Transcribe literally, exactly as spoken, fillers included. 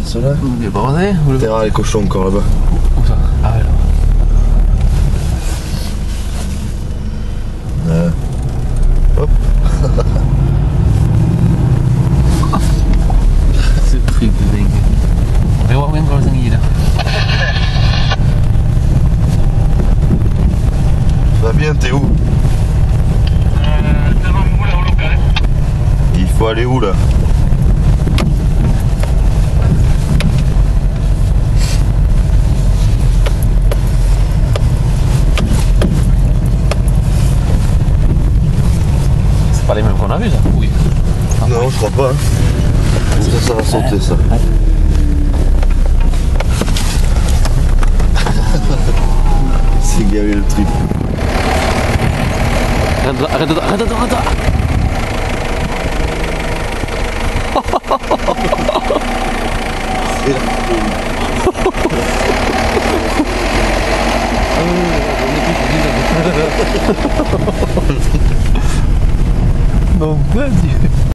Ceux-là. Il est bordé ou le... Terra les cochons encore là-bas. Où ça? Ah ouais, là. Euh. Hop. Ce truc de dingue. On va voir bien quand il est là. Ça va bien, t'es où? Euh, devant vous là, au local. Il faut aller où là? C'est pas les mêmes qu'on a vu ça? Oui. Non, je crois pas. Hein. Ça, ça va sauter ça. C'est gavé le trip. Arrête là, arrête là, arrête là, arrête là. C'est là. Non, pas Dieu.